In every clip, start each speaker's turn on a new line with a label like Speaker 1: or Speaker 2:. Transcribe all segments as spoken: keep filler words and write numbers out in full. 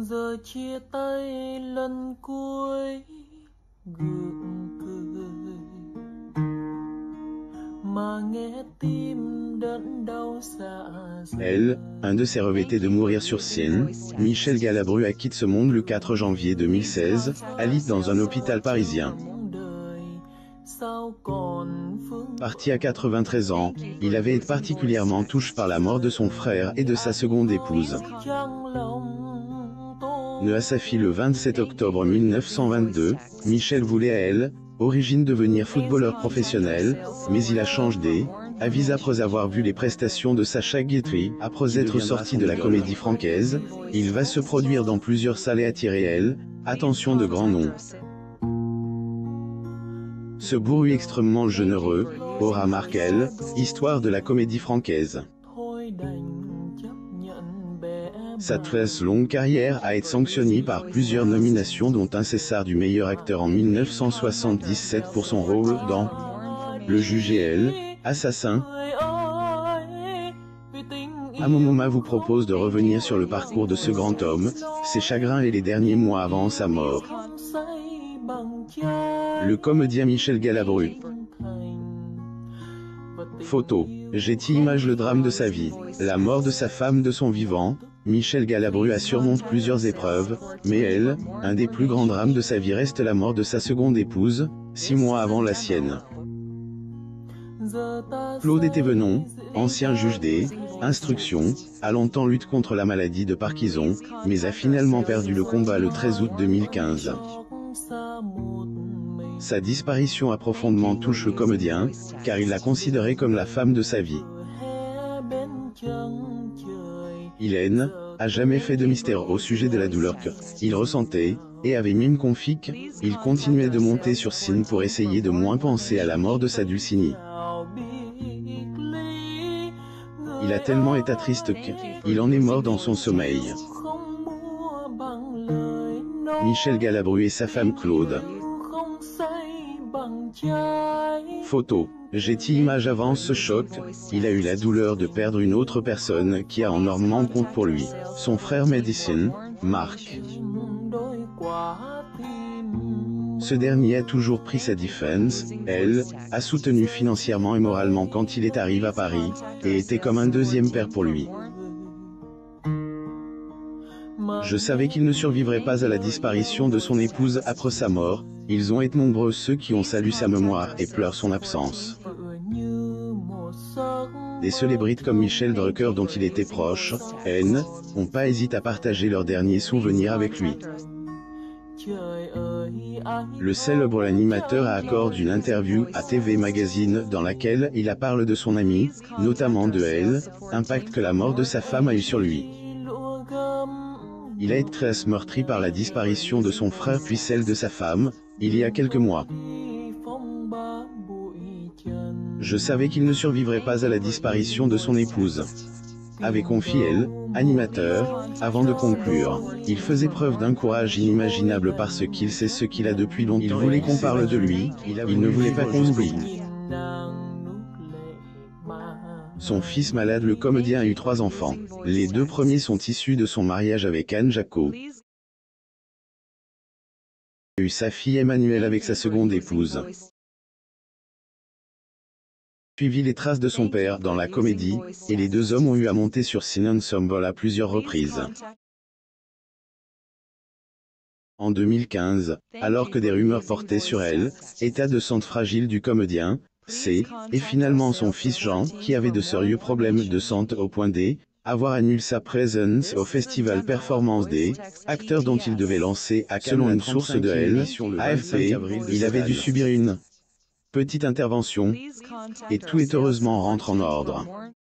Speaker 1: Giờ chia tay lần cuối gượng cười mà nghe tim đớn đau dạ dày.
Speaker 2: Elle, un de ses revêtés de mourir sur scène, Michel Galabru quitte ce monde le quatre janvier deux mille seize, à Lille dans un hôpital parisien. Parti à quatre-vingt-treize ans, il avait été particulièrement touché par la mort de son frère et de sa seconde épouse. Né à sa fille le vingt-sept octobre mille neuf cent vingt-deux, Michel voulait à elle, origine devenir footballeur professionnel, mais il a changé, avise après avoir vu les prestations de Sacha Guitry. Après être sorti de la Comédie Française, il va se produire dans plusieurs salles et attirer elle, attention de grands noms. Ce bourru extrêmement généreux, aura marqué, histoire de la Comédie Française. Sa très longue carrière a été sanctionnée par plusieurs nominations dont un César du meilleur acteur en mille neuf cent soixante-dix-sept pour son rôle dans Le Juge et elle, Assassin. Amomoma vous propose de revenir sur le parcours de ce grand homme, ses chagrins et les derniers mois avant sa mort. Le comédien Michel Galabru. Photo. Getty Images. Le drame de sa vie. La mort de sa femme de son vivant. Michel Galabru a surmonté plusieurs épreuves, mais elle, un des plus grands drames de sa vie reste la mort de sa seconde épouse, six mois avant la sienne. Claude Thévenon, ancien juge des instructions, a longtemps lutté contre la maladie de Parkinson, mais a finalement perdu le combat le treize août deux mille quinze. Sa disparition a profondément touché le comédien, car il l'a considérée comme la femme de sa vie. Il a jamais fait de mystère au sujet de la douleur qu'il ressentait, et avait même confié qu'il continuait de monter sur scène pour essayer de moins penser à la mort de sa Dulcinée. Il a tellement été triste qu'il en est mort dans son sommeil. Michel Galabru et sa femme Claude. Photo. Getty Images. Avant ce choc, il a eu la douleur de perdre une autre personne qui a énormément compte pour lui, son frère Madison, Marc. Ce dernier a toujours pris sa défense, elle, a soutenu financièrement et moralement quand il est arrivé à Paris, et était comme un deuxième père pour lui. Je savais qu'il ne survivrait pas à la disparition de son épouse après sa mort, ils ont été nombreux ceux qui ont salué sa mémoire et pleurent son absence. Des célébrités comme Michel Drucker dont il était proche, N, n'ont pas hésité à partager leurs derniers souvenirs avec lui. Le célèbre animateur a accordé une interview à T V Magazine dans laquelle il a parlé de son ami, notamment de elle, l'impact que la mort de sa femme a eu sur lui. Il a été très meurtri par la disparition de son frère puis celle de sa femme, il y a quelques mois. Je savais qu'il ne survivrait pas à la disparition de son épouse. Avait confié elle, animateur, avant de conclure. Il faisait preuve d'un courage inimaginable parce qu'il sait ce qu'il a depuis longtemps. Il voulait qu'on parle de lui, il ne voulait pas qu'on oublie. Son fils malade, le comédien, a eu trois enfants. Les deux premiers sont issus de son mariage avec Anne Jacot. Il a eu sa fille Emmanuelle avec sa seconde épouse. Suivi les traces de son père dans la comédie, et les deux hommes ont eu à monter sur scène ensemble à plusieurs reprises. En deux mille quinze, alors que des rumeurs portaient sur elle, état de santé fragile du comédien, c'est, et finalement son fils Jean, qui avait de sérieux problèmes de santé au point d'avoir annulé sa présence au festival Performance des acteurs dont il devait lancer, selon une source de elle, A F P, il avait dû subir une petite intervention, et tout est heureusement rentre en ordre.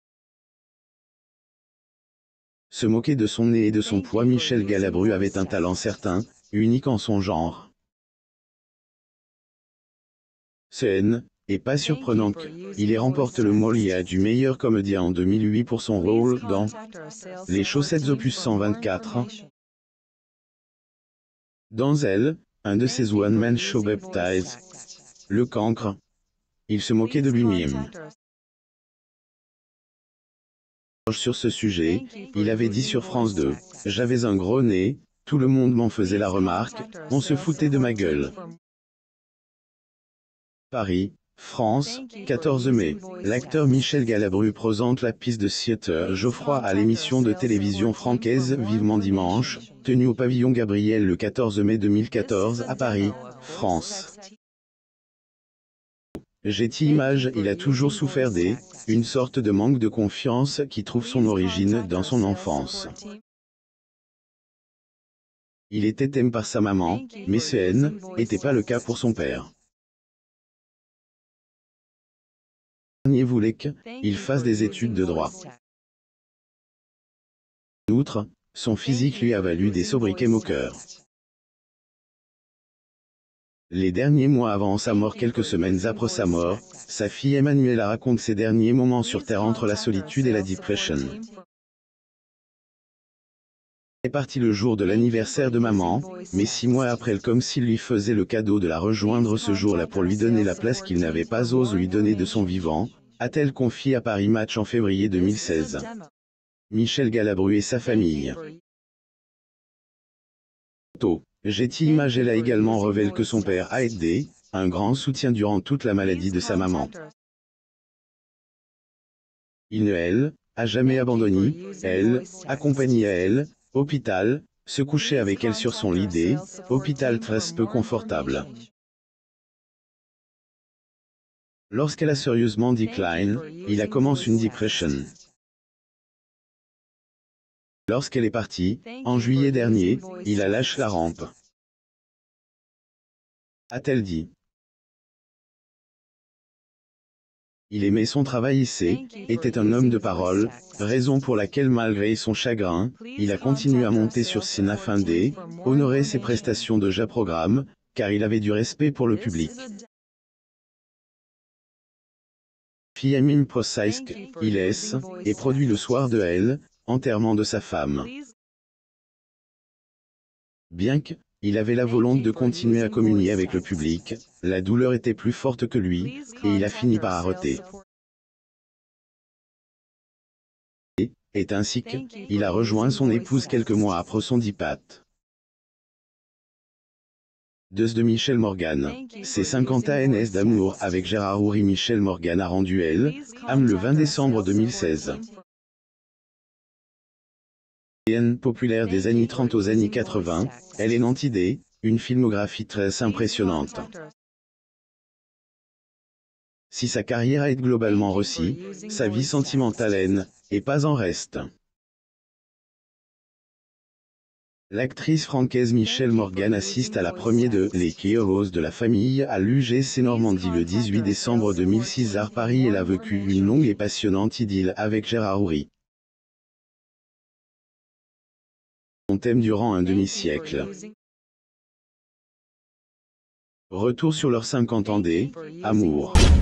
Speaker 2: Se moquer de son nez et de son poids, Michel Galabru avait un talent certain, unique en son genre. Ce et pas surprenant qu'il ait remporté le Molière du meilleur comédien en deux mille huit pour son rôle dans Les Chaussettes opus cent vingt-quatre. Dans elle, un de ses one-man show baptised Le Cancre, il se moquait de lui-même. Sur ce sujet, il avait dit sur France deux, « J'avais un gros nez, Tout le monde m'en faisait la remarque, on se foutait de ma gueule. Paris, France, quatorze mai. L'acteur Michel Galabru présente la pièce de Theater Geoffroy à l'émission de télévision francaise Vivement Dimanche, tenue au pavillon Gabriel le quatorze mai deux mille quatorze à Paris, France. Getty Images, il a toujours souffert des, une sorte de manque de confiance qui trouve son origine dans son enfance. Il était aimé par sa maman, mais ce haine n'était pas le cas pour son père. Le dernier voulait qu'il fasse des études de droit. En outre, son physique lui a valu des sobriquets moqueurs. Les derniers mois avant sa mort, quelques semaines après sa mort, sa fille Emmanuela raconte ses derniers moments sur Terre entre la solitude et la dépression. Elle est partie le jour de l'anniversaire de maman, mais six mois après elle, comme s'il lui faisait le cadeau de la rejoindre ce jour-là pour lui donner la place qu'il n'avait pas osé lui donner de son vivant, a-t-elle confié à Paris Match en février deux mille seize. Michel Galabru et sa famille. Getty Images, elle a également révélé que son père a été un grand soutien durant toute la maladie de sa maman. Il ne elle a jamais abandonné, elle, accompagnée à elle, hôpital, se couchait avec elle sur son lit des hôpital très peu confortable. Lorsqu'elle a sérieusement décline, il a commencé une dépression. Lorsqu'elle est partie, en juillet dernier, il a lâché la rampe. A-t-elle dit. Il aimait son travail ici, était un homme de parole, raison pour laquelle malgré son chagrin, il a continué à monter sur scène afin d'honorer ses prestations de ja programme, car il avait du respect pour le public. Film Procesque, il est, et produit le soir de elle, enterrement de sa femme. Bien qu'il avait la volonté de continuer à communier avec le public, la douleur était plus forte que lui, et il a fini par arrêter. Et, est ainsi qu'il a rejoint son épouse quelques mois après son départ. Deux de Michel Morgan. Ses cinquante années d'amour avec Gérard Houry. Michel Morgan a rendu elle, âme le vingt décembre deux mille seize. Populaire des années trente aux années quatre-vingts, elle est nantidée, une filmographie très impressionnante. Si sa carrière a été globalement réussie, sa vie sentimentale n'est pas en reste. L'actrice francaise Michel Morgan assiste à la première de Les Heroes de la famille à l'U G C Normandie le dix-huit décembre deux mille six à Paris. Elle a vécu une longue et passionnante idylle avec Gérard Houry. On t'aime durant un demi-siècle. Retour sur leurs cinquante ans d'amour.